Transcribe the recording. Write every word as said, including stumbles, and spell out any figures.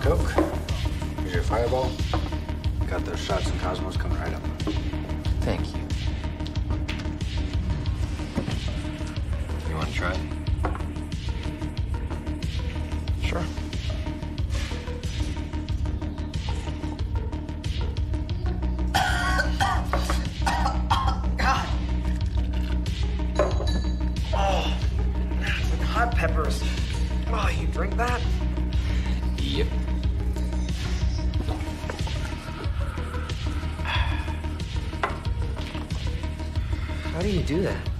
Coke. Here's your Fireball. Got those shots and Cosmos coming right up. Thank you. You want to try? Sure. God. Oh, it's like hot peppers. Oh, you drink that? Yep. How do you do that?